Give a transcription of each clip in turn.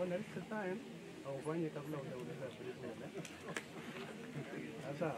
next time aufanye kabla hujauliza swali. Sasa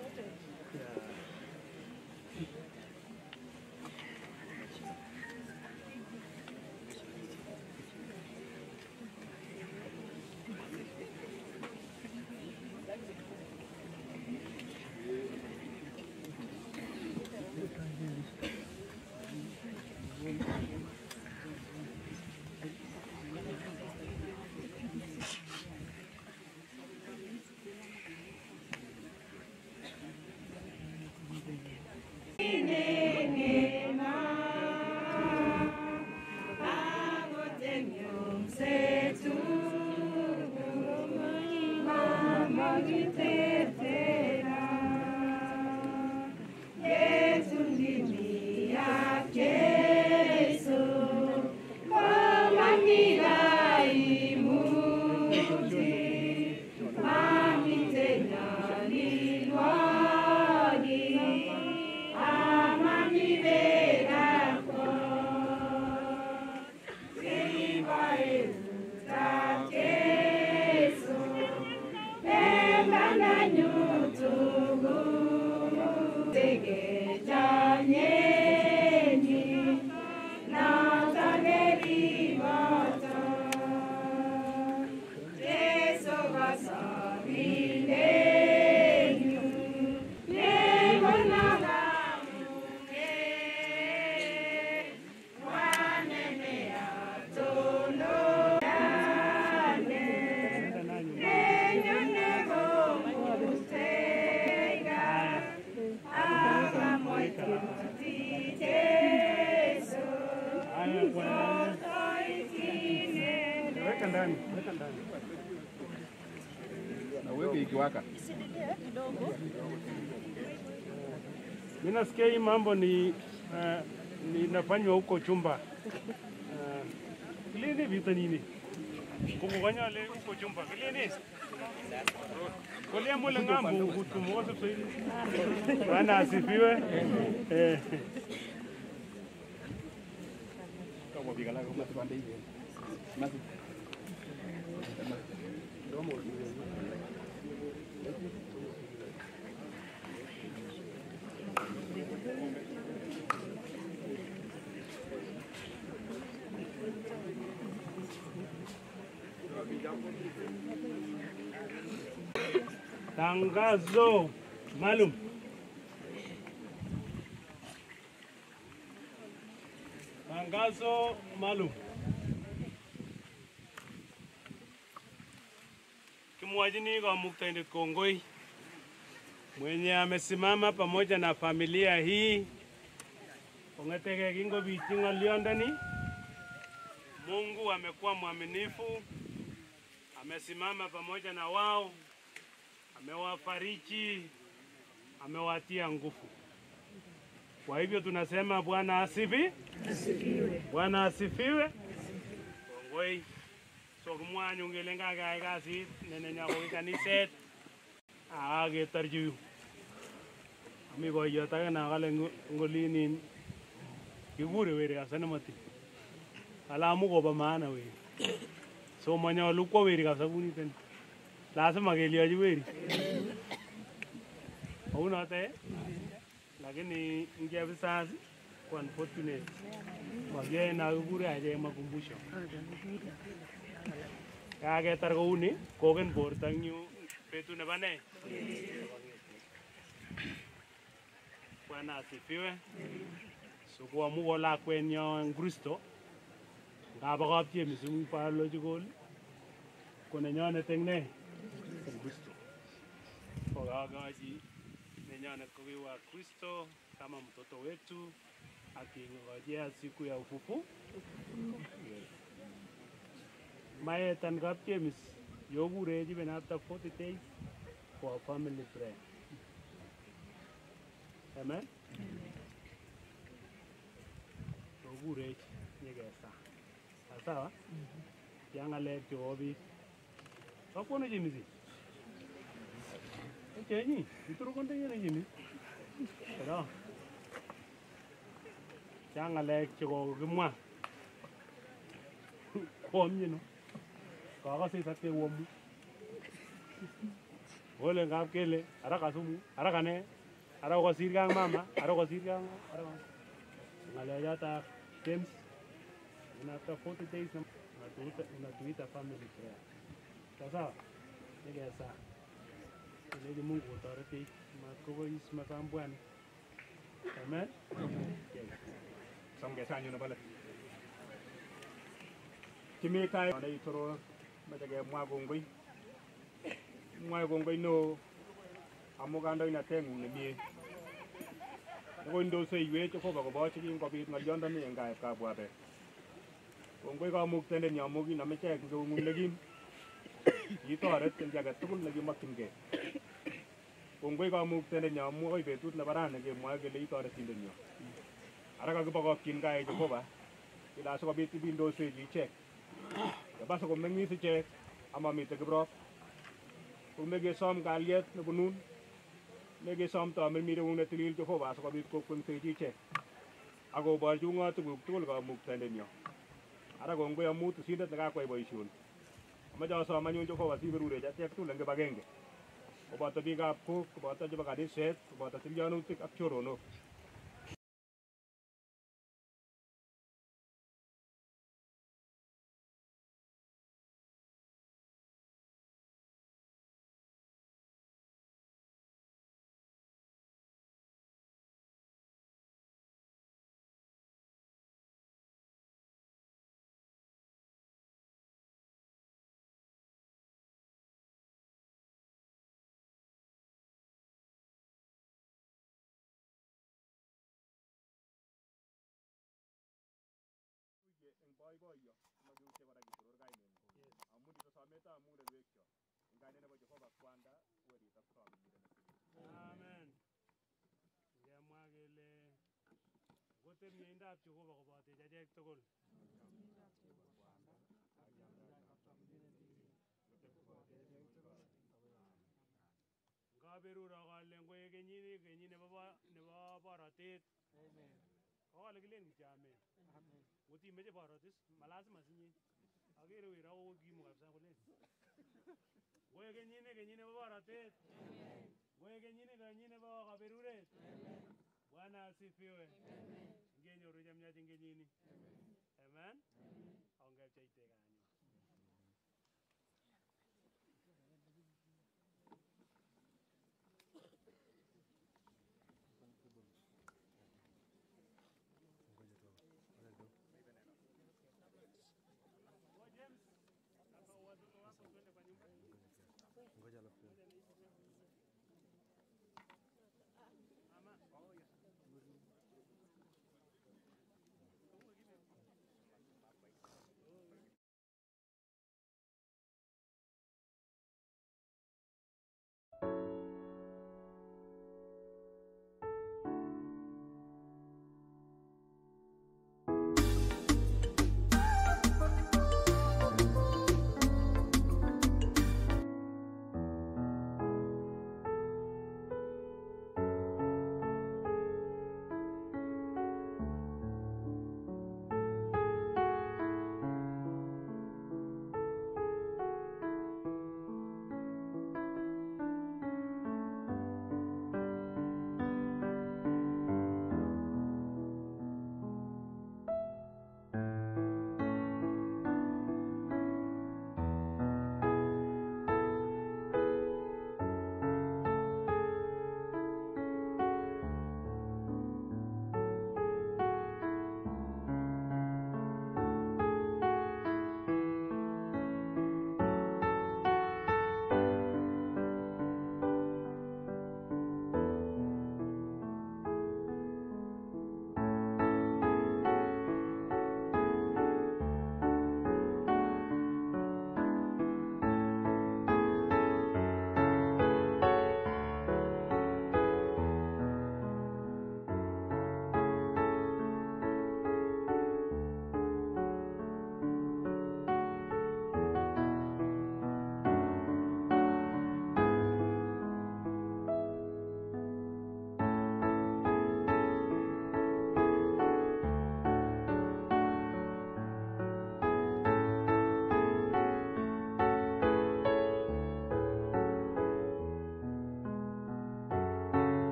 mimi nasikia hii mambo ni inafanywa huko chumba. Kile ni vitu nini? Kungofanya le huko chumba. Kile ni. Kole mole ngambo hutumoza tu. Bwana asifiwe. Kama bigala kama tupande hivi. Masi. Domo. Tangazo maalum. Tangazo maalum. Kimwajini kwa Muktaindet Kongoi mwenye amesimama pamoja na familia hii ongeteke kingo bitingo liondani. Mungu amekuwa mwaminifu, amesimama pamoja na wao, amewafariji, amewatia nguvu. Kwa hivyo tunasema Bwana asifiwe. Bwana asifiwe. Kongoi. So kumwanyu ngelenga kaya kasi nenenya ko kaniset agetarju. Ami ko yota na kale ngolini kigure weri asana mati. Alamu ko ba maana we. So manyalu ko weri kasabuni ten. Lazima kelioji weri. Hauna te. Lakini ingevisasi kwa unfortunate. Wage na kigure aje makumbusho. Kagetar kouni kogen bortanyu betu nebo ne. Bwana asifiwe. So kwa mugo lakwenyo en Kristo ngaba kaptie mising biological kunenyonet eng ne Kristo. Pogagaji nenyonet ko kiwa Kristo kama mtoto wetu akingojea siku ya ufufu. Maet and Kaptemis, Yogure, even after 40 days for family prayer. Amen? Yogure, Yegasa. Asawa? Young left to Obi. How can you miss it? Okay, you throw container, Jimmy. Young left to go. Come, you know. Kakase satke womu. Ole ngap kele ara kasumu, ara kane, ara kosir kang mama, ara kosir kang ara. Ngale jata James. And after 40 days unatuita family prayer. Sasa, nige sa. Ile Mungu utarete makois makambwan. Amen. Xong cái sang như nó bao lần chỉ mấy cái ở đây thôi mà cái ngoài cùng với nô amogan đây là thêm người bia rồi đồ xây về cho có bao nhiêu cái có biết mà dân đó mình cái cả bữa đấy cùng với cái mục tên là nhà mục gì nằm chơi cái mục lagi itu ada yang jaga tukun lagi makin ke cùng với cái mục tên là nhà mục cái về tút là baran cái mua cái lấy itu ada tin dunia ada kagak pakai kin kaya Joko ba, kita suka biti bindo seji cek, ya pas aku mengi si cek, ama mite kebrok, aku megi som kaliat nebunun, megi som tu ambil mire unga tilil Joko ba, suka biti kokun seji cek, aku berjunga tu buktul kau muktendenyo, ada gong boy amu tu sidat nak aku boy shun, ama jauh som manyu Joko ba si berure jati aku tu lenge bagenge, aku bata biga aku bata coba kadis set, bata tiljanu tik akchorono. Boy yo madu che wara gi tur gai men amu di so meta amu de wekyo ngane na bojo ba kwanda wori ta so mi de Amen. Ya magele gote mi inda ap chuko bako bate jajek tokol. Gaberu ragale ngoye kenyini baba baratit. Amen. Kawale kilen kitame. Amen. Goti meje baratis malazima sinyi. Agere wira wo gimu kabisa kulen. Ngoye kenyini baba baratit. Amen. Ngoye kenyini baba gaberuret. Amen. Bwana asifiwe. Amen. Ngenyoru chamnyati ngenyini. Amen. Amen. Ongepcheite kanyo. Ngoja